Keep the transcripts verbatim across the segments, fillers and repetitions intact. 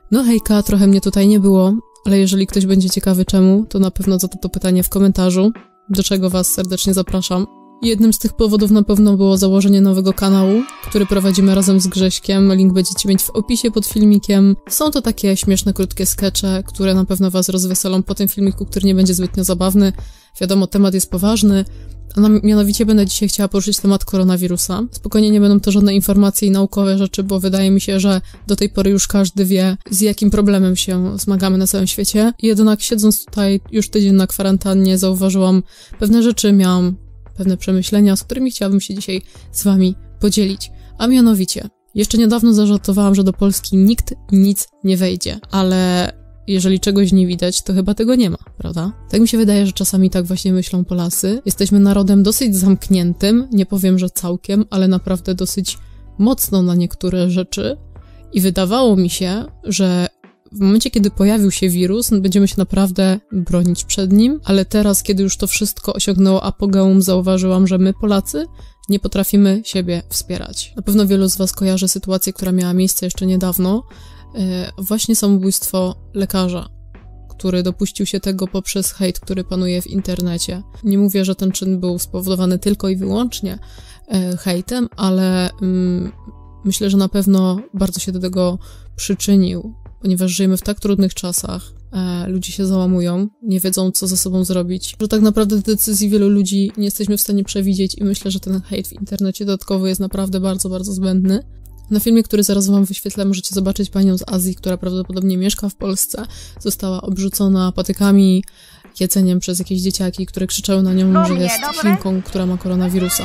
No hejka, trochę mnie tutaj nie było, ale jeżeli ktoś będzie ciekawy czemu, to na pewno zada to pytanie w komentarzu, do czego was serdecznie zapraszam. Jednym z tych powodów na pewno było założenie nowego kanału, który prowadzimy razem z Grześkiem. Link będziecie mieć w opisie pod filmikiem. Są to takie śmieszne, krótkie skecze, które na pewno was rozweselą po tym filmiku, który nie będzie zbytnio zabawny. Wiadomo, temat jest poważny, a mianowicie będę dzisiaj chciała poruszyć temat koronawirusa. Spokojnie, nie będą to żadne informacje i naukowe rzeczy, bo wydaje mi się, że do tej pory już każdy wie, z jakim problemem się zmagamy na całym świecie. Jednak siedząc tutaj już tydzień na kwarantannie, zauważyłam pewne rzeczy, miałam pewne przemyślenia, z którymi chciałabym się dzisiaj z wami podzielić. A mianowicie, jeszcze niedawno zażartowałam, że do Polski nikt nic nie wejdzie, ale jeżeli czegoś nie widać, to chyba tego nie ma, prawda? Tak mi się wydaje, że czasami tak właśnie myślą Polacy. Jesteśmy narodem dosyć zamkniętym, nie powiem, że całkiem, ale naprawdę dosyć mocno na niektóre rzeczy i wydawało mi się, że w momencie, kiedy pojawił się wirus, będziemy się naprawdę bronić przed nim, ale teraz, kiedy już to wszystko osiągnęło apogeum, zauważyłam, że my, Polacy, nie potrafimy siebie wspierać. Na pewno wielu z was kojarzy sytuację, która miała miejsce jeszcze niedawno. Właśnie samobójstwo lekarza, który dopuścił się tego poprzez hejt, który panuje w internecie. Nie mówię, że ten czyn był spowodowany tylko i wyłącznie hejtem, ale mm, myślę, że na pewno bardzo się do tego przyczynił, ponieważ żyjemy w tak trudnych czasach, e, ludzie się załamują, nie wiedzą, co ze sobą zrobić, że tak naprawdę decyzji wielu ludzi nie jesteśmy w stanie przewidzieć i myślę, że ten hejt w internecie dodatkowo jest naprawdę bardzo, bardzo zbędny. Na filmie, który zaraz wam wyświetlę, możecie zobaczyć panią z Azji, która prawdopodobnie mieszka w Polsce. Została obrzucona patykami, jedzeniem przez jakieś dzieciaki, które krzyczały na nią, no że jest dobre. Chinką, która ma koronawirusa.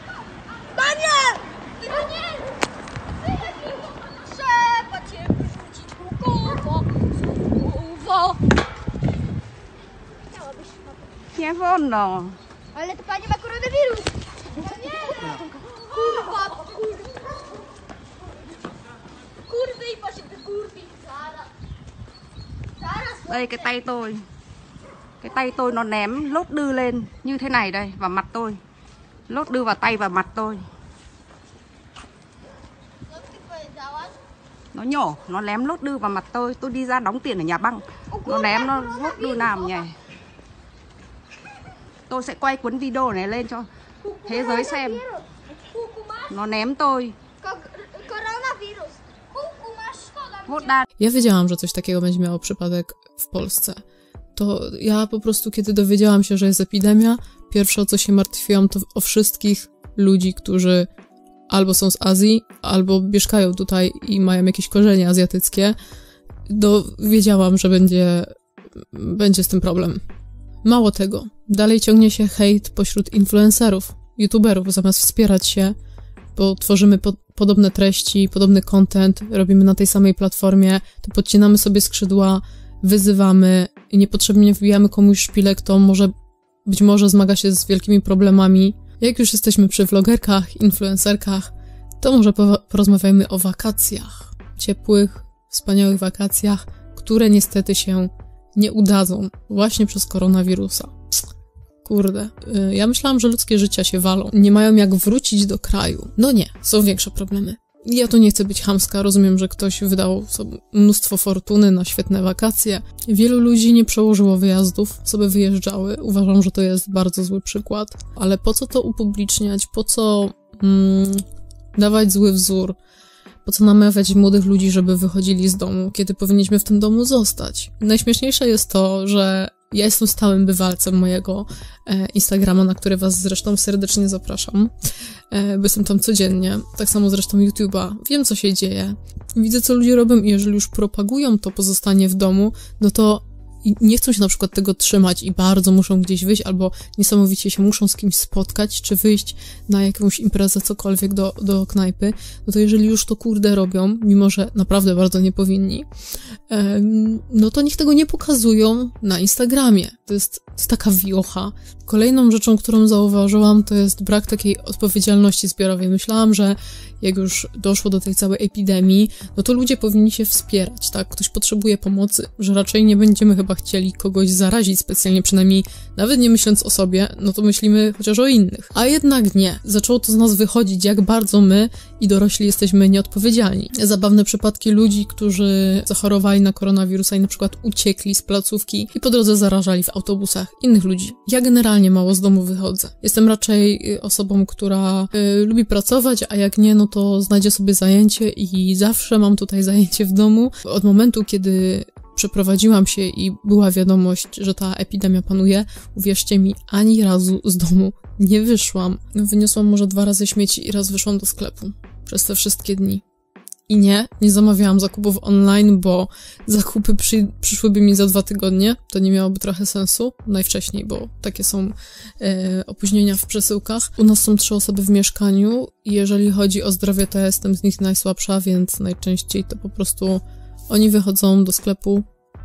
Nie wolno. Ale to pani ma koronawirus. Nie. Kurwa, kurwa. Kurwy i po się kurwi. Zaraz. Zaraz. Đây cái tay tôi. Cái tay tôi nó ném lốt đưa lên như thế này đây vào mặt tôi. Lốt đưa vào tay và mặt tôi. Nó nhỏ, nó ném lốt đưa vào mặt tôi. Tôi đi ra đóng tiền ở nhà băng. Nó ném nó lốt đưa làm nhỉ. Tôi sẽ quay cuốn video này lên cho thế giới xem. Nó ném tôi. Ja wiedziałam, że coś takiego będzie miało przypadek w Polsce. To ja po prostu, kiedy dowiedziałam się, że jest epidemia, pierwsze o co się martwiłam, to o wszystkich ludzi, którzy albo są z Azji, albo mieszkają tutaj i mają jakieś korzenie azjatyckie. Do, wiedziałam, że będzie, będzie z tym problem. Mało tego, dalej ciągnie się hejt pośród influencerów, youtuberów, zamiast wspierać się, bo tworzymy po podobne treści, podobny content, robimy na tej samej platformie, to podcinamy sobie skrzydła, wyzywamy i niepotrzebnie wbijamy komuś szpilek, to może, być może zmaga się z wielkimi problemami. Jak już jesteśmy przy vlogerkach, influencerkach, to może porozmawiajmy o wakacjach. Ciepłych, wspaniałych wakacjach, które niestety się nie udadzą właśnie przez koronawirusa. Kurde, ja myślałam, że ludzkie życia się walą, nie mają jak wrócić do kraju. No nie, są większe problemy. Ja tu nie chcę być chamska, rozumiem, że ktoś wydał sobie mnóstwo fortuny na świetne wakacje. Wielu ludzi nie przełożyło wyjazdów, sobie wyjeżdżały. Uważam, że to jest bardzo zły przykład. Ale po co to upubliczniać? Po co mm, dawać zły wzór? Po co namawiać młodych ludzi, żeby wychodzili z domu, kiedy powinniśmy w tym domu zostać? Najśmieszniejsze jest to, że ja jestem stałym bywalcem mojego e, Instagrama, na który was zresztą serdecznie zapraszam, e, bo jestem tam codziennie. Tak samo zresztą YouTube'a. Wiem, co się dzieje. Widzę, co ludzie robią i jeżeli już propagują to pozostanie w domu, no to nie chcą się na przykład tego trzymać i bardzo muszą gdzieś wyjść, albo niesamowicie się muszą z kimś spotkać, czy wyjść na jakąś imprezę, cokolwiek do, do knajpy, no to jeżeli już to kurde robią, mimo że naprawdę bardzo nie powinni, no to niech tego nie pokazują na Instagramie. To jest jest taka wiocha. Kolejną rzeczą, którą zauważyłam, to jest brak takiej odpowiedzialności zbiorowej. Myślałam, że jak już doszło do tej całej epidemii, no to ludzie powinni się wspierać, tak? Ktoś potrzebuje pomocy, że raczej nie będziemy chyba chcieli kogoś zarazić specjalnie, przynajmniej nawet nie myśląc o sobie, no to myślimy chociaż o innych. A jednak nie. Zaczęło to z nas wychodzić, jak bardzo my i dorośli jesteśmy nieodpowiedzialni. Zabawne przypadki ludzi, którzy zachorowali na koronawirusa i na przykład uciekli z placówki i po drodze zarażali w autobusach innych ludzi. Ja generalnie mało z domu wychodzę. Jestem raczej osobą, która y, lubi pracować, a jak nie, no to znajdzie sobie zajęcie i zawsze mam tutaj zajęcie w domu. Od momentu, kiedy przeprowadziłam się i była wiadomość, że ta epidemia panuje, uwierzcie mi, ani razu z domu nie wyszłam. Wyniosłam może dwa razy śmieci i raz wyszłam do sklepu przez te wszystkie dni. I nie, nie zamawiałam zakupów online, bo zakupy przy, przyszłyby mi za dwa tygodnie. To nie miałoby trochę sensu. Najwcześniej, bo takie są e, opóźnienia w przesyłkach. U nas są trzy osoby w mieszkaniu i jeżeli chodzi o zdrowie, to ja jestem z nich najsłabsza, więc najczęściej to po prostu oni wychodzą do sklepu.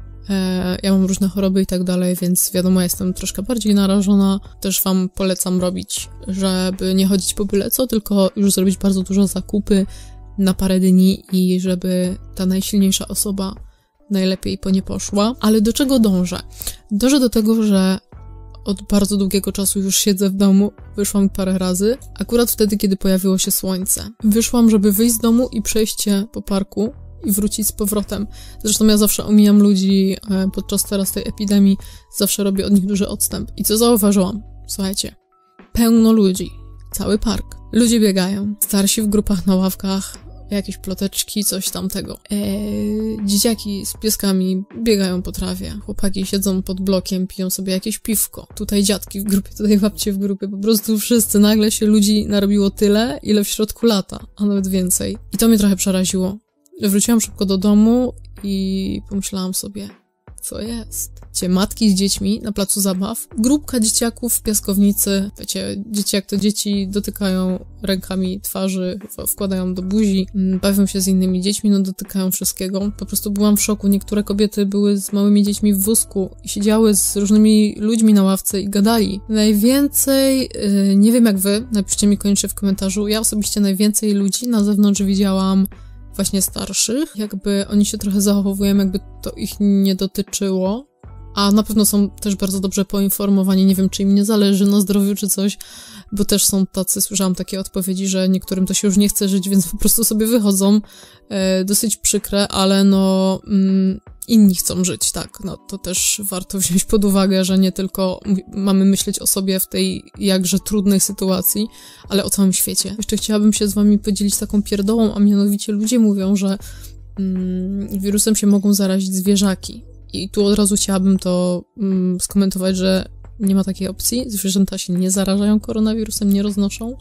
E, ja mam różne choroby i tak dalej, więc wiadomo, jestem troszkę bardziej narażona. Też wam polecam robić, żeby nie chodzić po byle co, tylko już zrobić bardzo dużo zakupy na parę dni i żeby ta najsilniejsza osoba najlepiej po nie poszła. Ale do czego dążę? Dążę do tego, że od bardzo długiego czasu już siedzę w domu. Wyszłam parę razy, akurat wtedy, kiedy pojawiło się słońce. Wyszłam, żeby wyjść z domu i przejść się po parku i wrócić z powrotem. Zresztą ja zawsze omijam ludzi podczas teraz tej epidemii, zawsze robię od nich duży odstęp. I co zauważyłam? Słuchajcie, pełno ludzi, cały park. Ludzie biegają, starsi w grupach na ławkach, jakieś ploteczki, coś tamtego. Eee, dzieciaki z pieskami biegają po trawie, chłopaki siedzą pod blokiem, piją sobie jakieś piwko. Tutaj dziadki w grupie, tutaj babcie w grupie, po prostu wszyscy. Nagle się ludzi narobiło tyle, ile w środku lata, a nawet więcej. I to mnie trochę przeraziło. Wróciłam szybko do domu i pomyślałam sobie, co jest? Cie matki z dziećmi na placu zabaw, grupka dzieciaków w piaskownicy, wiecie, dzieci jak to dzieci dotykają rękami twarzy, wkładają do buzi, bawią się z innymi dziećmi, no dotykają wszystkiego. Po prostu byłam w szoku. Niektóre kobiety były z małymi dziećmi w wózku i siedziały z różnymi ludźmi na ławce i gadali. Najwięcej, yy, nie wiem jak wy, napiszcie mi koniecznie w komentarzu, ja osobiście najwięcej ludzi na zewnątrz widziałam właśnie starszych, jakby oni się trochę zachowują, jakby to ich nie dotyczyło, a na pewno są też bardzo dobrze poinformowani, nie wiem, czy im nie zależy na zdrowiu, czy coś, bo też są tacy, słyszałam takie odpowiedzi, że niektórym to się już nie chce żyć, więc po prostu sobie wychodzą, e, dosyć przykre, ale no mm, inni chcą żyć, tak, no to też warto wziąć pod uwagę, że nie tylko mamy myśleć o sobie w tej jakże trudnej sytuacji, ale o całym świecie. Jeszcze chciałabym się z wami podzielić taką pierdołą, a mianowicie ludzie mówią, że mm, wirusem się mogą zarazić zwierzaki. I tu od razu chciałabym to mm, skomentować, że nie ma takiej opcji. Zwierzęta się nie zarażają koronawirusem, nie roznoszą.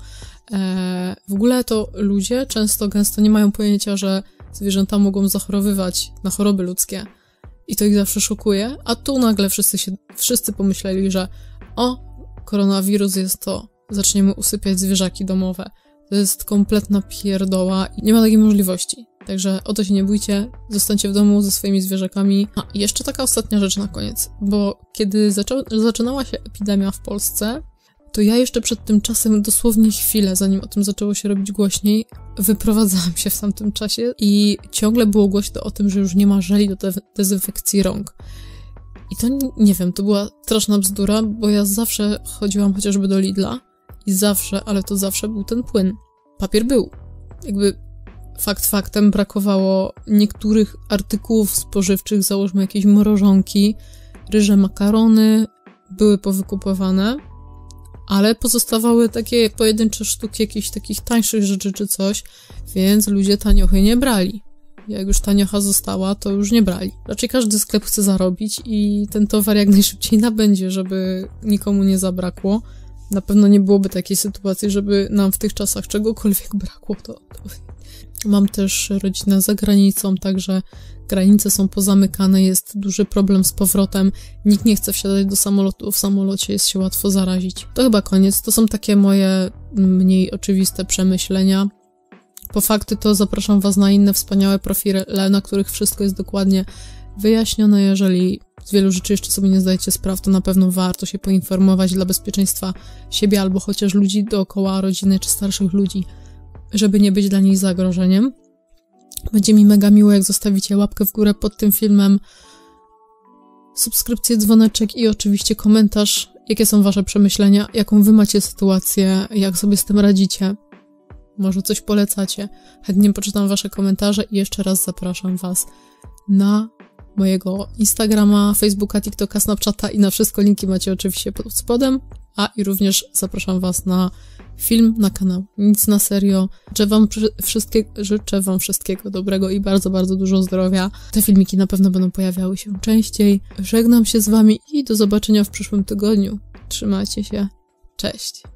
E, w ogóle to ludzie często, gęsto nie mają pojęcia, że zwierzęta mogą zachorowywać na choroby ludzkie. I to ich zawsze szokuje. A tu nagle wszyscy się, wszyscy pomyśleli, że o, koronawirus jest to, zaczniemy usypiać zwierzaki domowe. To jest kompletna pierdoła i nie ma takiej możliwości. Także o to się nie bójcie, zostańcie w domu ze swoimi zwierzakami. A i jeszcze taka ostatnia rzecz na koniec, bo kiedy zaczą- zaczynała się epidemia w Polsce, to ja jeszcze przed tym czasem, dosłownie chwilę, zanim o tym zaczęło się robić głośniej, wyprowadzałam się w tamtym czasie i ciągle było głośno o tym, że już nie ma żeli do de- dezynfekcji rąk. I to, nie wiem, to była straszna bzdura, bo ja zawsze chodziłam chociażby do Lidla i zawsze, ale to zawsze był ten płyn. Papier był. Jakby fakt faktem brakowało niektórych artykułów spożywczych, załóżmy jakieś mrożonki, ryże, makarony, były powykupowane, ale pozostawały takie pojedyncze sztuki jakichś takich tańszych rzeczy czy coś, więc ludzie taniochy nie brali. Jak już taniocha została, to już nie brali. Raczej każdy sklep chce zarobić i ten towar jak najszybciej nabędzie, żeby nikomu nie zabrakło. Na pewno nie byłoby takiej sytuacji, żeby nam w tych czasach czegokolwiek brakło. To, to... Mam też rodzinę za granicą, także granice są pozamykane, jest duży problem z powrotem. Nikt nie chce wsiadać do samolotu, w samolocie jest się łatwo zarazić. To chyba koniec. To są takie moje mniej oczywiste przemyślenia. Po fakty to zapraszam was na inne wspaniałe profile, na których wszystko jest dokładnie wyjaśnione. Jeżeli z wielu rzeczy jeszcze sobie nie zdajecie spraw, to na pewno warto się poinformować dla bezpieczeństwa siebie albo chociaż ludzi dookoła, rodziny czy starszych ludzi, żeby nie być dla nich zagrożeniem. Będzie mi mega miło, jak zostawicie łapkę w górę pod tym filmem, subskrypcję, dzwoneczek i oczywiście komentarz, jakie są wasze przemyślenia, jaką wy macie sytuację, jak sobie z tym radzicie. Może coś polecacie. Chętnie poczytam wasze komentarze i jeszcze raz zapraszam was na mojego Instagrama, Facebooka, TikToka, Snapchata i na wszystko linki macie oczywiście pod spodem, a i również zapraszam was na film, na kanał. Nic na serio. Życzę wam, wszystkie, życzę wam wszystkiego dobrego i bardzo, bardzo dużo zdrowia. Te filmiki na pewno będą pojawiały się częściej. Żegnam się z wami i do zobaczenia w przyszłym tygodniu. Trzymajcie się. Cześć.